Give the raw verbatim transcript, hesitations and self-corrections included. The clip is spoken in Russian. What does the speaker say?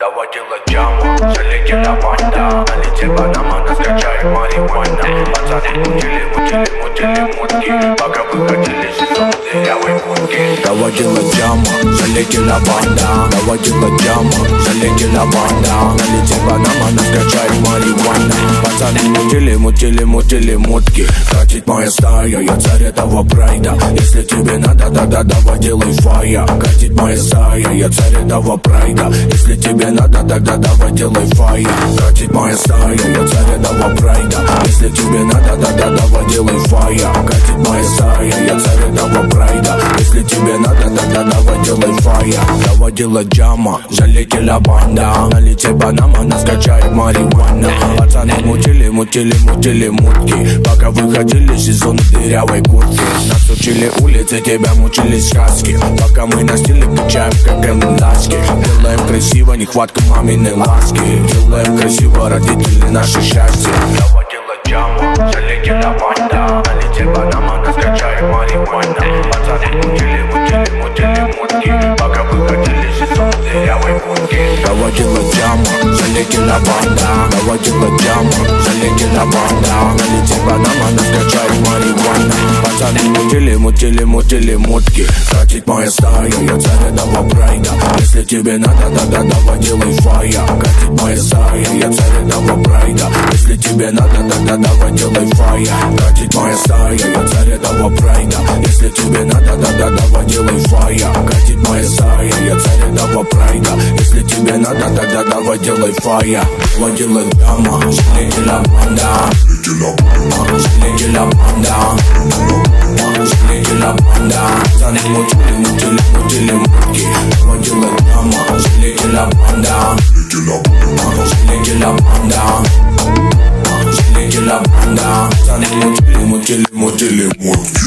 Доводила джаму, залетела банда. Налите банана, скачать, можно. Пацаны мутили, мутили, мутили мутки, пока выходили сезон дырявой будки. Доводила джаму, залетела банда. Доводила джаму, залетела банда. Налите банана, скачать, можно. Пацаны мутили, мутили, мутили мутки. Катить моя стая, я царь этого прайда. Если тебе надо, тогда давай делай фая. Катить моя стая, я царь этого прайда. Если тебе надо, тогда давай делай фая. Катить моя стая, я царь этого прайда. Если тебе надо, тогда давай делай фая. Катить моя стая, я царь этого прайда. Если тебе надо, тогда давай делай фая. Доводила джама, залетела банда. Налите банана, скачать марихуана. Пацаны мутили, мутили, мутили мутки, пока выходили сезон дырявой куртки. Нас учили улицы, тебя мучили сказки, пока мы на стиле качаем как эмласки. Делаем красиво, нехватка маминой ласки. Делаем красиво, родители наше счастье. Доводила джаму, залетела банда. Налите банана, скачать марихуана. Пацаны мутили, мутили, мутили мутки, пока выходили сезон дырявой куртки. Доводила джаму, залетела банда. Доводила джаму, залетела банда. Налите банана, скачать марихуана. Пацаны мутили, мутили, мутили мутки. Катить моя стая, я царь этого прайда. Если тебе надо, тогда давай делай фая. Катить моя стая, я царь этого прайда. Если тебе надо, тогда давай делай фая. Катить моя стая, я царь этого прайда. Если тебе надо, тогда давай делай фая. Катить моя стая, я царь этого прайда. Если тебе надо, тогда давай делай фая. Водила дама, залетела банда. Залетела банда. Залетела банда. Пацаны мутили, мутили, мутили мутки. Водила дама, залетела банда. Залетела банда. Залетела банда. Пацаны мутили, мутили, мутили мутки.